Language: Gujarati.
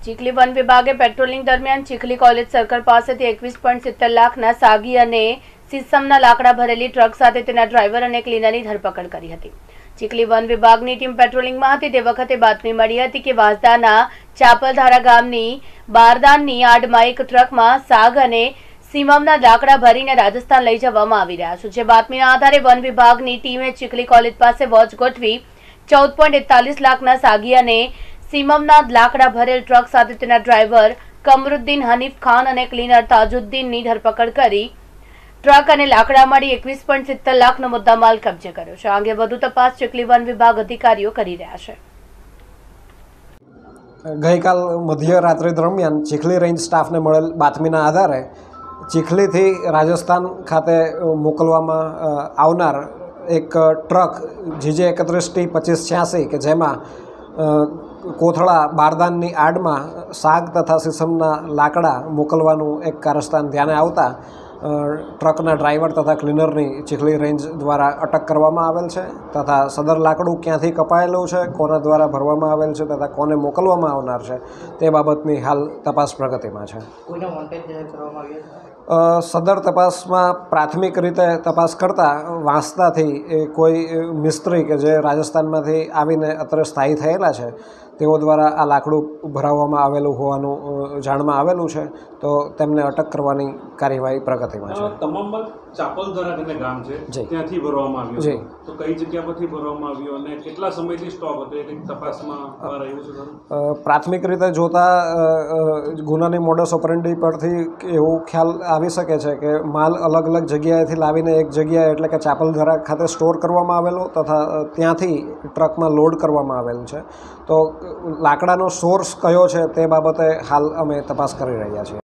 ચીખલી વન વિભાગે પેટ્રોલિંગ દરમિયાન ચીખલી કોલેજ સર્કલ પાસેથી 21.70 લાખના સાગી અને સીસમના લાકડા ભરેલી ટ્રક સાથે તેના ડ્રાઈવર અને ક્લીનરની ધરપકડ કરી હતી। ચીખલી વન વિભાગની ટીમ પેટ્રોલિંગમાં હતી તે વખતે બાતમી મળી હતી કે વાંસદાના ચાપલધારા ગામની બારદાનની આડમાં એક ટ્રકમાં સાગ અને સીમમના લાકડા ભરીને રાજસ્થાન લઈ જવામાં આવી રહ્યા છે। જે બાતમીના આધારે વન વિભાગની ટીમે ચીખલી કોલેજ પાસે વોચ ગોઠવી 14.41 લાખના સાગી અને સીમમના લાકડા ભરેલ ટ્રક સાથે તેના ડ્રાઈવર કમરુદ્દીન હનીફ ખાન અને ક્લીનર તાજુદ્દીનની ધરપકડ કરી ટ્રક અને લાકડા મળી 21.70 લાખનો મુદ્દામાલ કબજે કર્યો છે। આ અંગે વધુ તપાસ ચીખલી વન વિભાગ અધિકારીઓ કરી રહ્યા છે। ગઈકાલ મધ્યરાત્રિ દરમિયાન ચીખલી રેન્જ સ્ટાફને મળેલ બાતમીના આધારે ચીખલીથી રાજસ્થાન ખાતે મોકલવામાં આવનાર એક ટ્રક GJ 31T2586 કે જેમાં કોથળા બારદાનની આડમાં સાગ તથા સીસમના લાકડા મોકલવાનું એક કારસ્તાન ધ્યાને આવતા ટ્રકના ડ્રાઈવર તથા ક્લીનરની ચીખલી રેન્જ દ્વારા અટક કરવામાં આવેલ છે તથા સદર લાકડું ક્યાંથી કપાયેલું છે, કોના દ્વારા ભરવામાં આવેલ છે તથા કોને મોકલવામાં આવનાર છે તે બાબતની હાલ તપાસ પ્રગતિમાં છે। સદર તપાસમાં પ્રાથમિક રીતે તપાસ કરતાં વાંસદાથી કોઈ મિસ્ત્રી કે જે રાજસ્થાનમાંથી આવીને અત્રે સ્થાયી થયેલા છે તેઓ દ્વારા આ લાકડું ભરાવવામાં આવેલું હોવાનું જાણમાં આવેલું છે, તો તેમને અટક કરવાની કાર્યવાહી પ્રગતિમાં છે। તમામ ચાપલધારા કરીને ગામ છે ત્યાંથી ભરવામાં આવ્યો છે, તો કઈ જગ્યા પરથી ભરવામાં આવ્યો અને કેટલા સમયથી સ્ટોક હતો એ કંઈક તપાસમાં રહ્યું છે? પ્રાથમિક રીતે જોતા ગુનાની મોડસ ઓપરેન્ડી પરથી એવું ખ્યાલ આવી શકે છે કે માલ અલગ અલગ જગ્યાએથી લાવીને એક જગ્યાએ એટલે કે ચાપલધારા ખાતે સ્ટોર કરવામાં આવેલો તથા ત્યાંથી ટ્રકમાં લોડ કરવામાં આવેલું છે। તો લાકડાનો સોર્સ કયો છે તે બાબતે હાલ અમે તપાસ કરી રહ્યા છીએ।